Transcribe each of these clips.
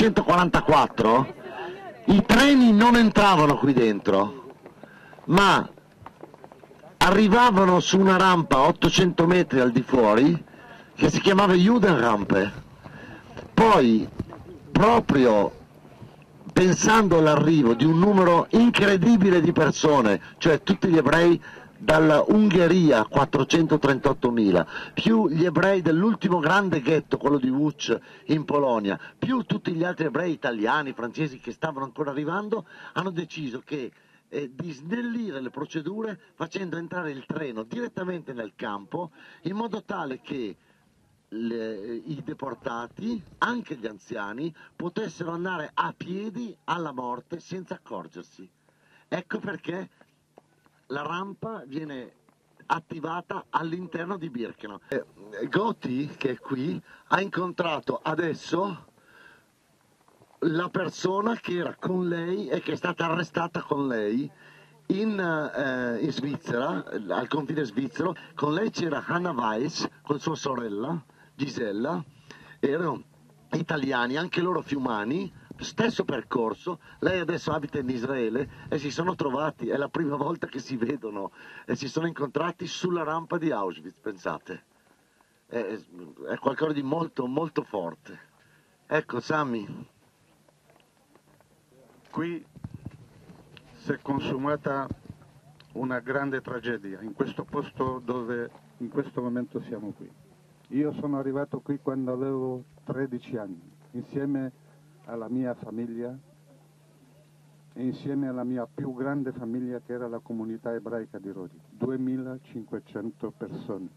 1944 i treni non entravano qui dentro, ma arrivavano su una rampa a 800 metri al di fuori che si chiamava Judenrampe. Poi, proprio pensando all'arrivo di un numero incredibile di persone, cioè tutti gli ebrei dalla Ungheria, 438.000, più gli ebrei dell'ultimo grande ghetto, quello di Łódź in Polonia, più tutti gli altri ebrei italiani, francesi che stavano ancora arrivando, hanno deciso di snellire le procedure facendo entrare il treno direttamente nel campo, in modo tale che i deportati, anche gli anziani, potessero andare a piedi alla morte senza accorgersi. Ecco perché la rampa viene attivata all'interno di Birkenau. Gotti, che è qui, ha incontrato adesso la persona che era con lei e che è stata arrestata con lei in Svizzera, al confine svizzero. Con lei c'era Hannah Weiss con sua sorella Gisella, erano italiani, anche loro fiumani, stesso percorso. Lei adesso abita in Israele e si sono trovati, è la prima volta che si vedono e si sono incontrati sulla rampa di Auschwitz, pensate. È qualcosa di molto molto forte. Ecco, Sammy. Qui si è consumata una grande tragedia, in questo posto dove in questo momento siamo qui. Io sono arrivato qui quando avevo 13 anni, insieme alla mia famiglia e insieme alla mia più grande famiglia che era la comunità ebraica di Lodi, 2500 persone.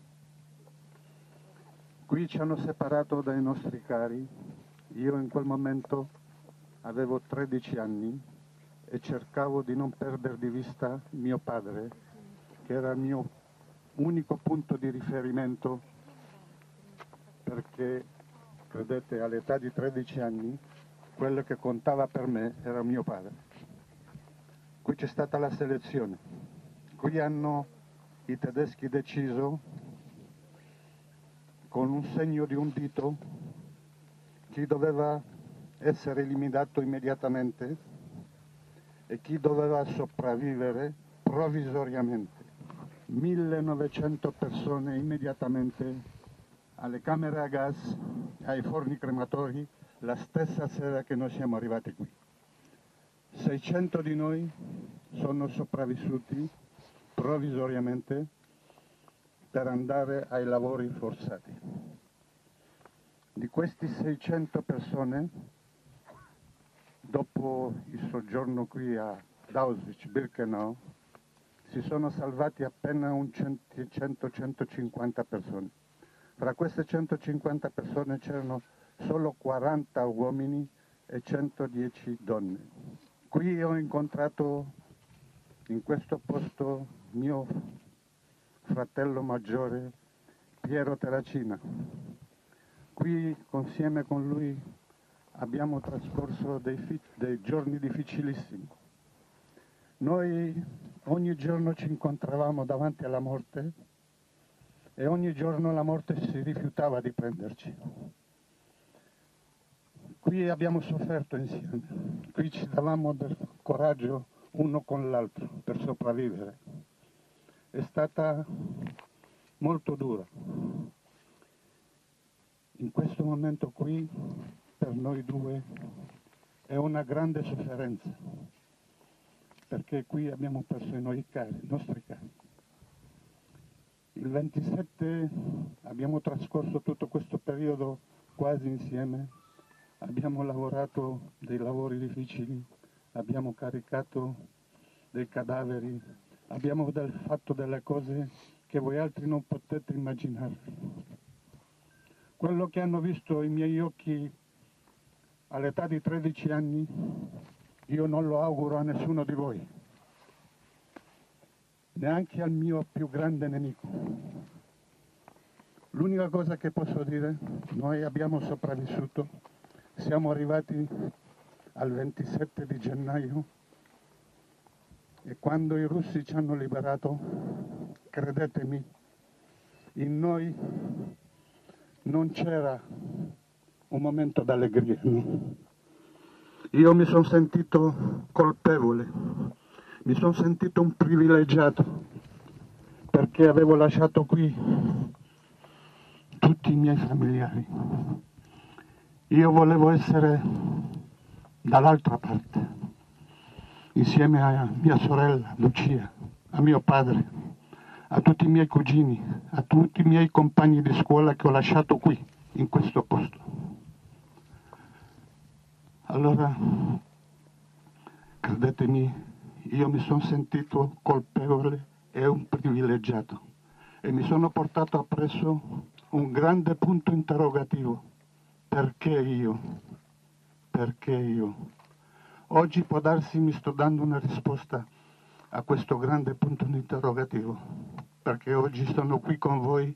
Qui ci hanno separato dai nostri cari, io in quel momento avevo 13 anni e cercavo di non perdere di vista mio padre, che era il mio unico punto di riferimento, perché, credete, all'età di 13 anni, quello che contava per me era mio padre. Qui c'è stata la selezione. Qui hanno i tedeschi deciso, con un segno di un dito, chi doveva essere eliminato immediatamente e chi doveva sopravvivere provvisoriamente. 1900 persone immediatamente alle camere a gas, ai forni crematori, la stessa sera che noi siamo arrivati qui. 600 di noi sono sopravvissuti provvisoriamente per andare ai lavori forzati. Di questi 600 persone, dopo il soggiorno qui ad Auschwitz-Birkenau, si sono salvati appena 100-150 persone. Fra queste 150 persone c'erano solo 40 uomini e 110 donne. Qui ho incontrato in questo posto mio fratello maggiore Piero Terracina. Qui insieme con lui abbiamo trascorso dei giorni difficilissimi. Noi ogni giorno ci incontravamo davanti alla morte e ogni giorno la morte si rifiutava di prenderci. Qui abbiamo sofferto insieme, qui ci davamo del coraggio uno con l'altro per sopravvivere. È stata molto dura. In questo momento qui, per noi due, è una grande sofferenza, perché qui abbiamo perso i nostri cari. Il 27 abbiamo trascorso tutto questo periodo quasi insieme, abbiamo lavorato dei lavori difficili, abbiamo caricato dei cadaveri, abbiamo fatto delle cose che voi altri non potete immaginare. Quello che hanno visto i miei occhi all'età di 13 anni, io non lo auguro a nessuno di voi, neanche al mio più grande nemico. L'unica cosa che posso dire, noi abbiamo sopravvissuto, siamo arrivati al 27 di gennaio e quando i russi ci hanno liberato, credetemi, in noi non c'era un momento d'allegria, no? Io mi sono sentito colpevole, mi sono sentito un privilegiato perché avevo lasciato qui tutti i miei familiari. Io volevo essere dall'altra parte, insieme a mia sorella Lucia, a mio padre, a tutti i miei cugini, a tutti i miei compagni di scuola che ho lasciato qui, in questo posto. Allora, credetemi, io mi sono sentito colpevole e un privilegiato e mi sono portato appresso un grande punto interrogativo. Perché io? Perché io? Oggi può darsi mi sto dando una risposta a questo grande punto interrogativo, perché oggi sono qui con voi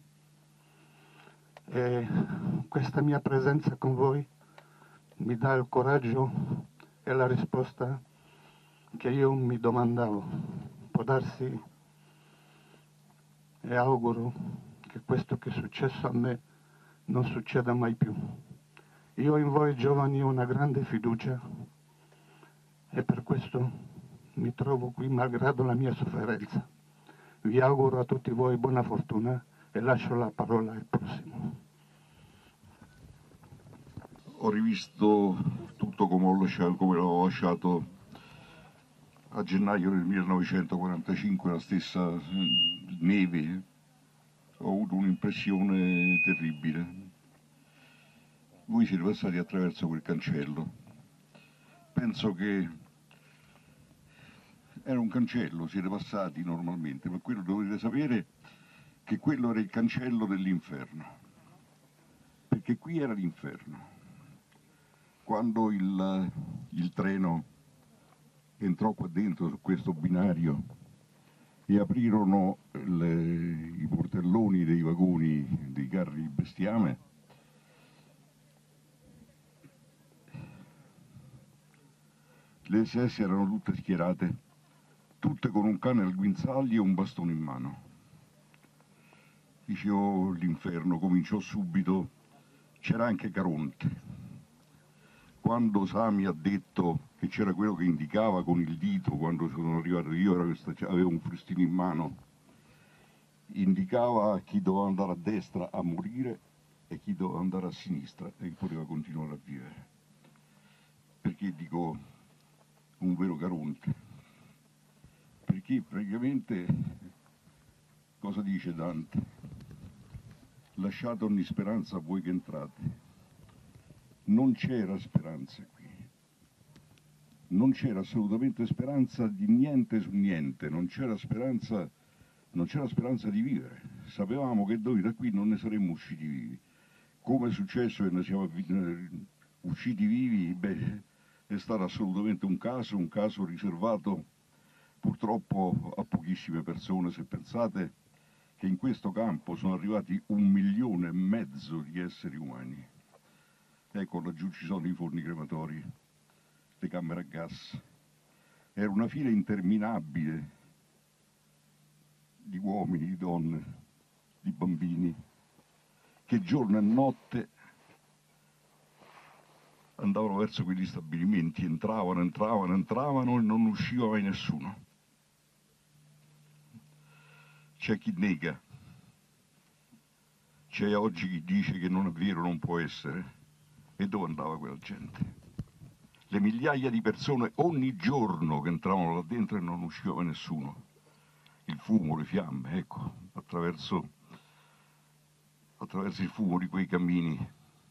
e questa mia presenza con voi mi dà il coraggio e la risposta che io mi domandavo. Può darsi e auguro che questo che è successo a me non succeda mai più. Io in voi giovani ho una grande fiducia e per questo mi trovo qui malgrado la mia sofferenza. Vi auguro a tutti voi buona fortuna e lascio la parola al prossimo. Ho rivisto tutto come l'ho lasciato a gennaio del 1945, la stessa neve. Ho avuto un'impressione terribile. Voi siete passati attraverso quel cancello. Penso che era un cancello, siete passati normalmente, ma quello dovete sapere che quello era il cancello dell'inferno, perché qui era l'inferno. Quando il treno entrò qua dentro su questo binario e aprirono i portelloni dei vagoni dei carri bestiame, le SS erano tutte schierate, tutte con un cane al guinzaglio e un bastone in mano. Dicevo, l'inferno cominciò subito, c'era anche Caronte. Quando Sami ha detto che c'era quello che indicava con il dito, quando sono arrivato io avevo un frustino in mano, indicava chi doveva andare a destra a morire e chi doveva andare a sinistra e chi poteva continuare a vivere. Perché dico un vero Caronte? Perché praticamente, cosa dice Dante? Lasciate ogni speranza a voi che entrate. Non c'era speranza qui, non c'era assolutamente speranza di niente su niente, non c'era speranza di vivere. Sapevamo che noi da qui non ne saremmo usciti vivi. Come è successo che ne siamo usciti vivi? Beh, è stato assolutamente un caso riservato purtroppo a pochissime persone. Se pensate che in questo campo sono arrivati 1,5 milioni di esseri umani. Ecco, laggiù ci sono i forni crematori, le camere a gas. Era una fila interminabile di uomini, di donne, di bambini, che giorno e notte andavano verso quegli stabilimenti, entravano e non usciva mai nessuno. C'è chi nega, c'è oggi chi dice che non è vero, non può essere. E dove andava quella gente? Le migliaia di persone ogni giorno che entravano là dentro e non usciva nessuno. Il fumo, le fiamme, ecco, attraverso il fumo di quei cammini.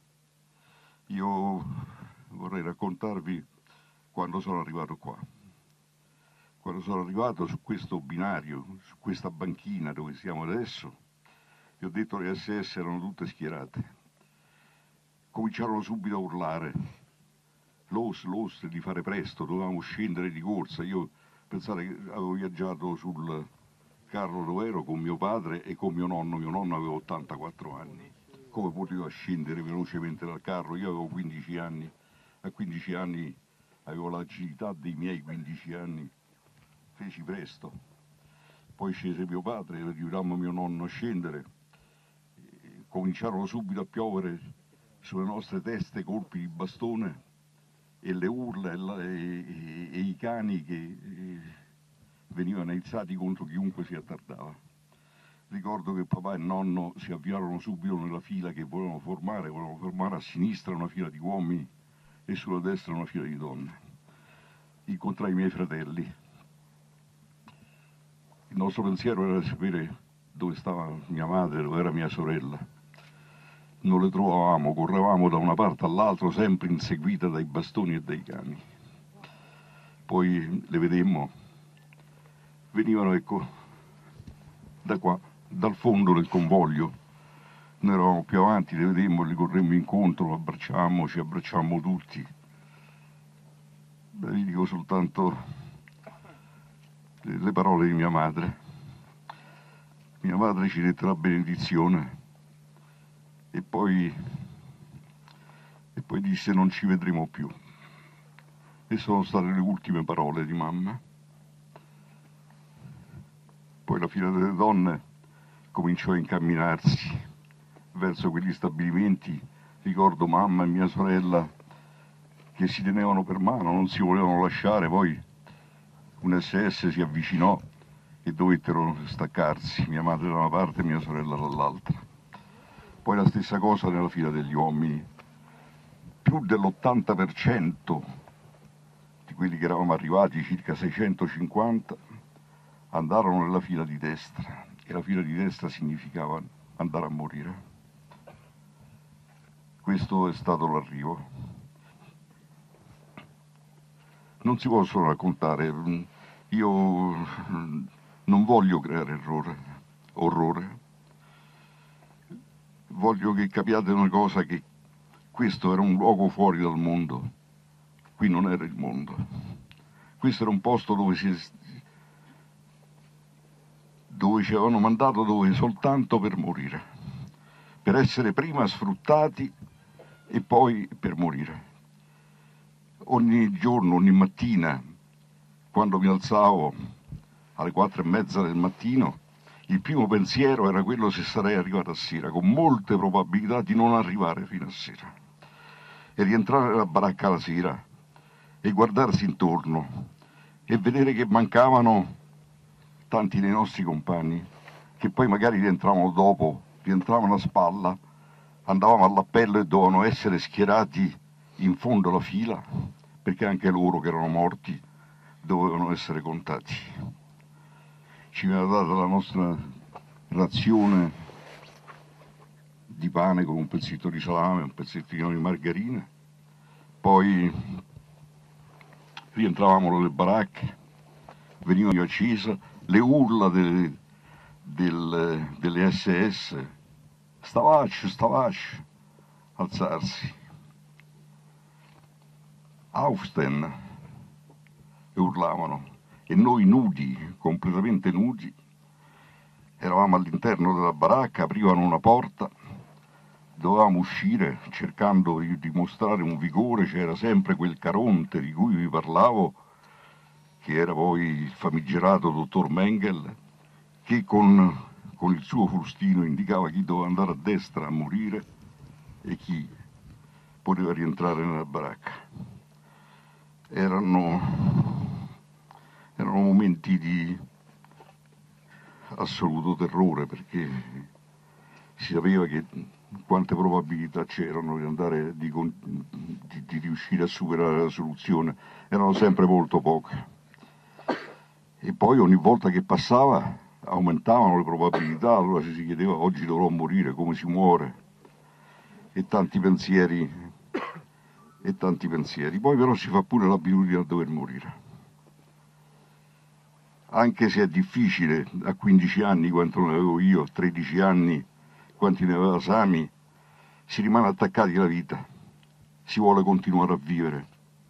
Io vorrei raccontarvi quando sono arrivato qua. Quando sono arrivato su questo binario, su questa banchina dove siamo adesso, vi ho detto che le SS erano tutte schierate. Cominciarono subito a urlare, l'os, di fare presto, dovevamo scendere di corsa. Io pensate che avevo viaggiato sul carro dove ero con mio padre e con mio nonno aveva 84 anni. Come poteva scendere velocemente dal carro? Io avevo 15 anni, a 15 anni avevo l'agilità dei miei 15 anni, feci presto. Poi scese mio padre, aiutammo mio nonno a scendere, cominciarono subito a piovere sulle nostre teste colpi di bastone e le urla e i cani che venivano aizzati contro chiunque si attardava. Ricordo che papà e nonno si avviarono subito nella fila che volevano formare a sinistra una fila di uomini e sulla destra una fila di donne. Incontrai i miei fratelli. Il nostro pensiero era sapere dove stava mia madre, dove era mia sorella. Non le trovavamo, correvamo da una parte all'altra, sempre inseguite dai bastoni e dai cani. Poi le vedemmo, venivano, ecco, da qua, dal fondo del convoglio. Noi eravamo più avanti, le vedemmo, le corremmo incontro, abbracciammo, ci abbracciammo tutti. Vi dico soltanto le parole di mia madre. Mia madre ci dette la benedizione e poi disse non ci vedremo più. E sono state le ultime parole di mamma. Poi la fila delle donne cominciò a incamminarsi verso quegli stabilimenti. Ricordo mamma e mia sorella che si tenevano per mano, non si volevano lasciare, poi un SS si avvicinò e dovettero staccarsi, mia madre da una parte e mia sorella dall'altra. Poi la stessa cosa nella fila degli uomini. Più dell'80% di quelli che eravamo arrivati, circa 650, andarono nella fila di destra, e la fila di destra significava andare a morire. Questo è stato l'arrivo. Non si possono raccontare, io non voglio creare orrore, voglio che capiate una cosa, che questo era un luogo fuori dal mondo, qui non era il mondo, questo era un posto dove ci avevano mandato dove soltanto per morire, per essere prima sfruttati e poi per morire. Ogni giorno, ogni mattina, quando mi alzavo alle 4:30 del mattino, il primo pensiero era quello se sarei arrivato a sera, con molte probabilità di non arrivare fino a sera. E rientrare nella baracca la sera e guardarsi intorno e vedere che mancavano tanti dei nostri compagni, che poi magari rientravano dopo, rientravano a spalla, andavamo all'appello e dovevano essere schierati in fondo alla fila, perché anche loro che erano morti dovevano essere contati. Ci veniva data la nostra razione di pane con un pezzetto di salame, un pezzettino di margarina, poi rientravamo nelle baracche, venivano accese le urla delle SS, stavaccio, alzarsi. Aufstehen, e urlavano, e noi nudi, completamente nudi, eravamo all'interno della baracca, aprivano una porta, dovevamo uscire cercando di dimostrare un vigore, c'era sempre quel Caronte di cui vi parlavo, che era poi il famigerato dottor Mengel, che con il suo frustino indicava chi doveva andare a destra a morire e chi poteva rientrare nella baracca. Erano momenti di assoluto terrore, perché si sapeva che quante probabilità c'erano di riuscire a superare la soluzione, erano sempre molto poche. E poi ogni volta che passava aumentavano le probabilità, allora ci si chiedeva oggi dovrò morire, come si muore, e tanti pensieri. Poi però si fa pure l'abitudine a dover morire. Anche se è difficile, a 15 anni, quanto ne avevo io, a 13 anni, quanti ne aveva Sami, si rimane attaccati alla vita, si vuole continuare a vivere.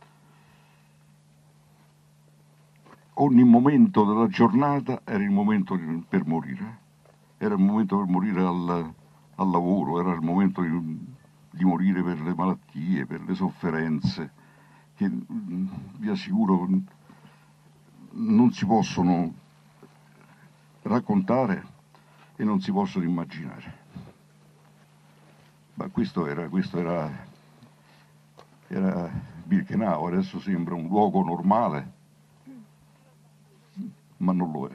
Ogni momento della giornata era il momento per morire, era il momento per morire al lavoro, era il momento di morire per le malattie, per le sofferenze, che vi assicuro non si possono raccontare e non si possono immaginare. Ma questo era Birkenau adesso sembra un luogo normale, ma non lo è.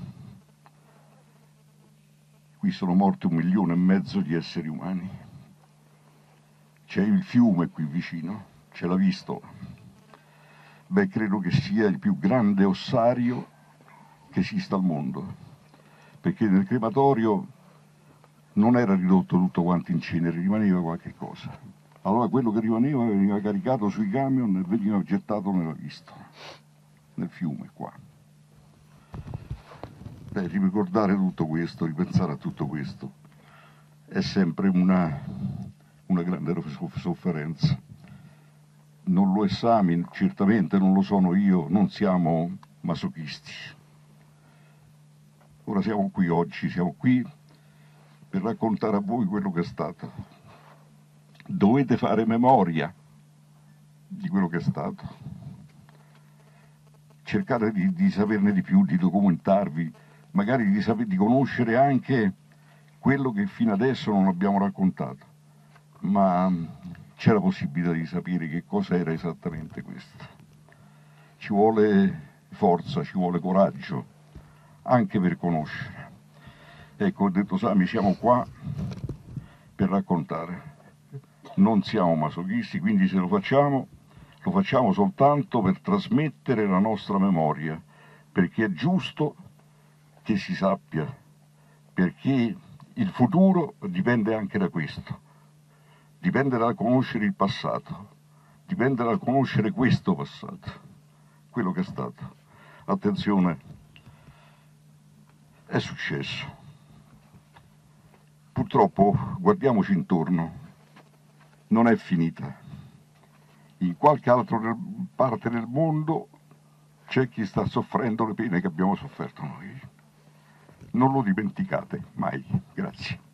Qui sono morti 1,5 milioni di esseri umani. C'è il fiume qui vicino, ce l'ha visto. Beh, credo che sia il più grande ossario che esista al mondo, perché nel crematorio non era ridotto tutto quanto in cenere, rimaneva qualche cosa. Allora quello che rimaneva veniva caricato sui camion e veniva gettato nella Visto, nel fiume qua. Beh, ricordare tutto questo, ripensare a tutto questo, è sempre una grande sofferenza. Non lo è Sami, certamente non lo sono io, non siamo masochisti. Ora siamo qui oggi, siamo qui per raccontare a voi quello che è stato. Dovete fare memoria di quello che è stato. Cercare di saperne di più, di documentarvi, magari di conoscere anche quello che fino adesso non abbiamo raccontato. Ma c'è la possibilità di sapere che cosa era esattamente questo. Ci vuole forza, ci vuole coraggio, anche per conoscere. Ecco, ho detto Sami, siamo qua per raccontare. Non siamo masochisti, quindi se lo facciamo soltanto per trasmettere la nostra memoria, perché è giusto che si sappia, perché il futuro dipende anche da questo. Dipende dal conoscere il passato, dipende dal conoscere questo passato, quello che è stato. Attenzione, è successo. Purtroppo, guardiamoci intorno, non è finita. In qualche altra parte del mondo c'è chi sta soffrendo le pene che abbiamo sofferto noi. Non lo dimenticate mai. Grazie.